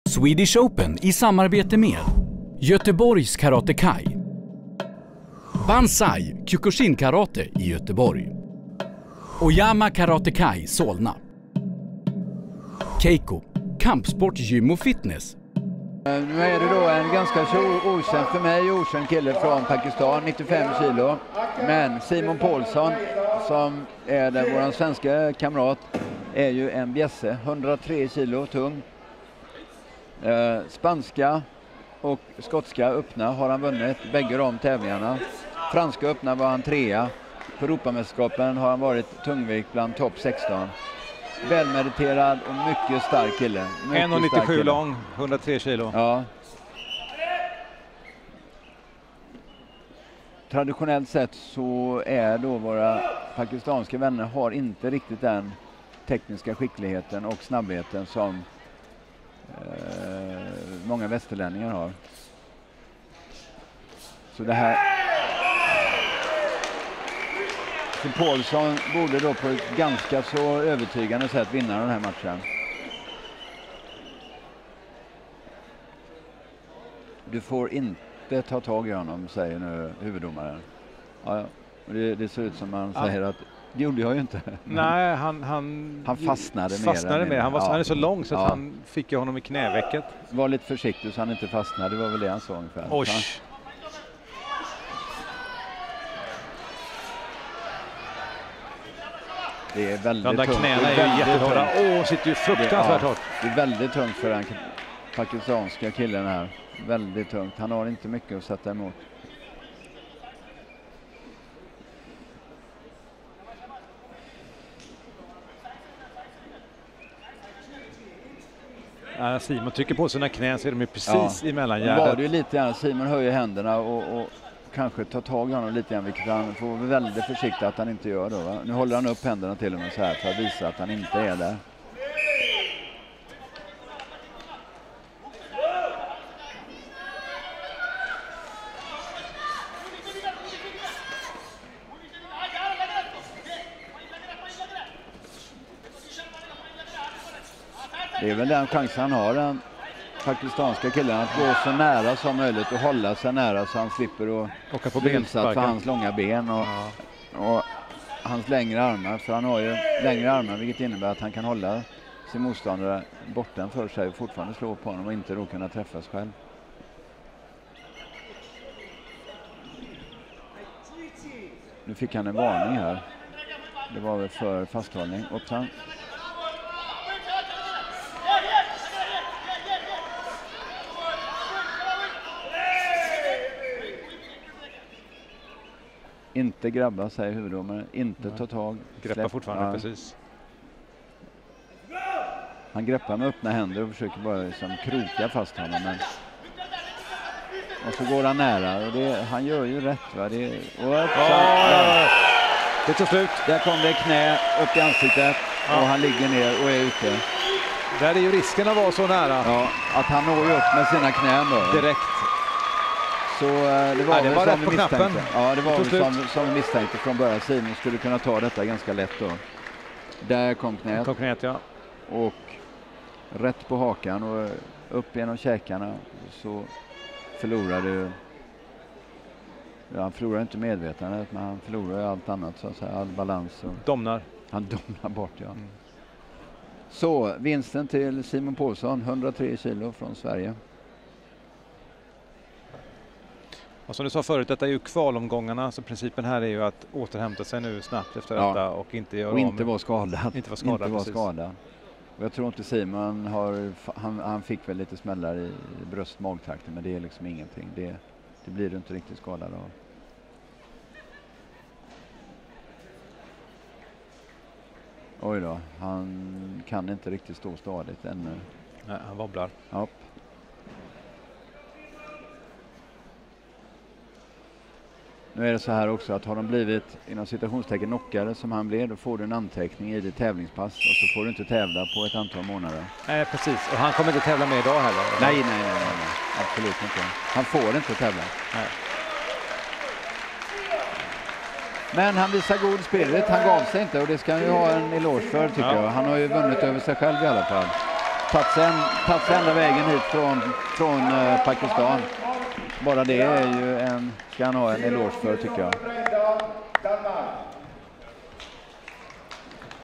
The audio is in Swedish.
Swedish Open i samarbete med Göteborgs Karate Kai, Banzai Kyokushin Karate i Göteborg, Oyama Karate Kai Solna, Keiko Kampsport Gym och Fitness. Nu är det då en ganska så okänd för mig, okänd kille från Pakistan, 95 kilo. Men Simon Paulsson, som är vår svenska kamrat, är ju en bjässe, 103 kilo tung. Spanska och skotska öppna har han vunnit bägge de tävlingarna. Franska öppna var han 3:a. På Europamästerskapen har han varit tungvikt bland topp 16. Välmeriterad och mycket stark kille. 1,97 lång, 103 kilo. Ja. Traditionellt sett så är då våra pakistanska vänner har inte riktigt den tekniska skickligheten och snabbheten som många västerlänningar har. Så det här... Så Paulsson borde då på ett ganska så övertygande sätt vinna den här matchen. Du får inte ta tag i honom, säger nu huvuddomaren. Ja. Det ser ut som man säger att det gjorde jag ju inte. Nej, han fastnade mer. Han är så lång så att han fick ju honom i knävecket. Var lite försiktig så han inte fastnade, det var väl det han sa ungefär. Oj. Det är väldigt tungt. De där knäna är ju jättehårda. Sitter ju fruktansvärt hårt. Det är väldigt tungt för den pakistanska killen här. Väldigt tungt. Han har inte mycket att sätta emot. Simon trycker på sina knän så är de precis emellan gärdet. Var det ju lite grann. Simon höjer händerna och kanske tar tag i honom lite grann, vilket han får vara väldigt försiktig att han inte gör då. Va? Nu håller han upp händerna till honom så här för att visa att han inte är där. Det är väl den chansen han har, den pakistanska killen, att gå så nära som möjligt och hålla sig nära så han slipper att bli utsatt för hans långa ben och hans längre armar. För han har ju längre armar, vilket innebär att han kan hålla sin motståndare bortom för sig och fortfarande slå på honom och inte då kunna träffas själv. Nu fick han en varning här. Det var väl för fasthållning. Hoppsan. Inte grabba, säger huvuddomaren. Inte ta tag. Greppa fortfarande, precis. Han greppar med öppna händer och försöker bara liksom kroka fast honom. Men... Och så går han nära. Och han gör ju rätt, va? Det tar slut. Där kom det knä upp i ansiktet. Och han ligger ner och är ute. Där är ju risken att vara så nära. Ja, att han når ju upp med sina knän då. Direkt. Så det var rätt på knappen. Ja, det var väl som vi misstänkte från början. Simon skulle kunna ta detta ganska lätt då. Där kom knät. Kom knät, ja. Och rätt på hakan och upp genom käkarna så förlorade han förlorar inte medvetandet, men han förlorar allt annat så att säga, all balans. Och domnar. Han domnar bort, ja. Så vinsten till Simon Paulsson, 103 kilo från Sverige. Och som du sa förut, detta är ju kvalomgångarna, så principen här är ju att återhämta sig nu snabbt efter detta och inte göra inte vara skadad. Inte vara skadad. Och jag tror inte Simon han fick väl lite smällar i bröst-magtrakten, men det är liksom ingenting. Det blir du inte riktigt skadad av. Oj då, han kan inte riktigt stå stadigt ännu. Nej, han wobblar. Ja. Nu är det så här också att har de blivit inom citationstecken knockade som han blev, då får du en anteckning i ditt tävlingspass och så får du inte tävla på ett antal månader. Nej, precis. Och han kommer inte tävla med idag heller? Nej. Absolut inte. Han får inte tävla. Nej. Men han visar god spirit. Han gav sig inte och det ska han ju ha en eloge för, tycker jag. Han har ju vunnit över sig själv i alla fall. tagit sig ända vägen hit från Pakistan. Bara det är ju ska han ha en eloge för, tycker jag.